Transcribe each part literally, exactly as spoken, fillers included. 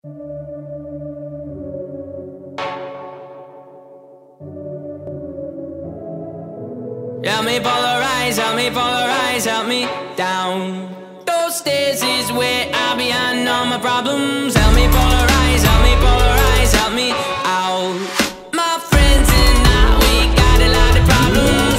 Help me polarize, help me polarize, help me down. Those stairs is where I'll be on all my problems. Help me polarize, help me polarize, help me out. My friends and I, we got a lot of problems.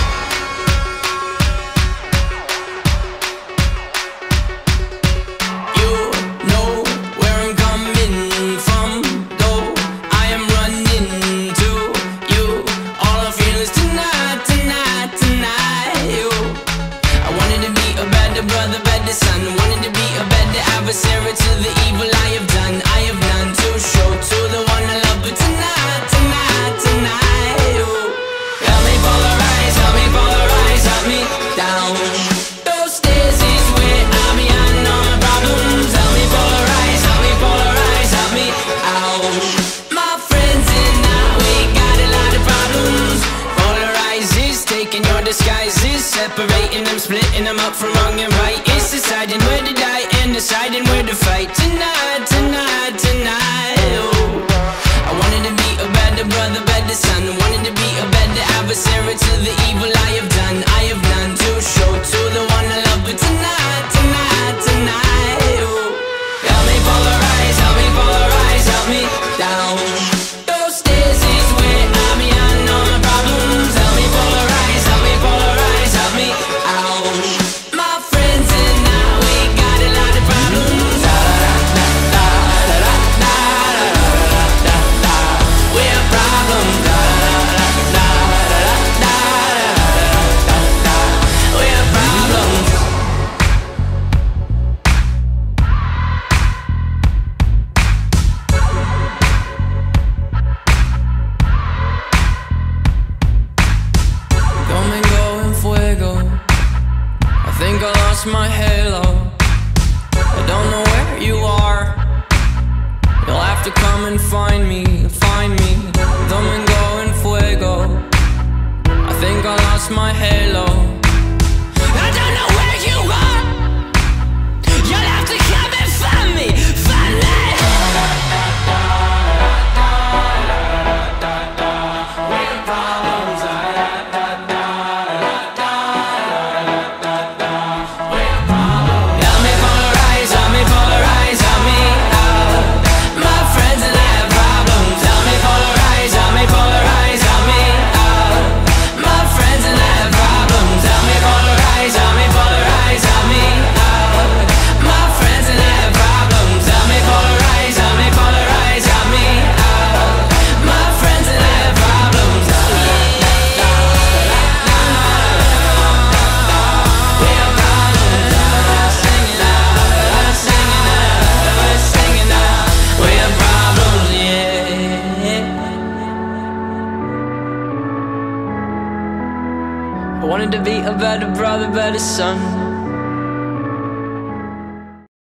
You know where I'm coming from, though I am running to you. All I feel is tonight, tonight, tonight. You, I wanted to be a better brother, better son. Wanted to be a better adversary to the evil I have done. I have none to show to the one I love, but tonight, tonight, tonight. You, help me polarize, help me polarize, help me down. Those stairs is where I'll be on all my problems. Help me polarize, help me polarize, help me out. My friends and I, we got a lot of problems. Polarize is taking your disguises, separating them, splitting them up from wrong and right. It's deciding where to die and deciding where to fight. Tonight, tonight, tonight. Oh, I wanted to be a better brother, better son. Wanted to be a better adversary to the evil I have done. I have none to show to the one I love, but tonight, tonight, tonight. Oh, help me polarize, help me polarize, help me down. Those stairs is where I'll be on all my problems. Help me polarize, help me polarize, help me out. My friends and I, we got a lot of problems. Da da da da da da da da da. We have problems. Da da da da da da da da. We have problems. Domingo en fuego. I think I lost my halo. I don't know where you are. You'll have to come and find me, find me. Domingo en fuego. I think I lost my halo. I don't know where you are. You'll have to come and find me, find me. We have problems. Help me polarize, help me polarize, help me out. My friends and I have problems. Help me polarize, help me polarize, help me out. My friends and I have problems. Help me polarize, help me polarize, help me out. My friends and I have problems. Help me polarize, help me polarize, help me out. My friends and I have problems. We have problems. Singing out, singing out, singing out. We have problems, yeah. I wanted to be a better brother, better son.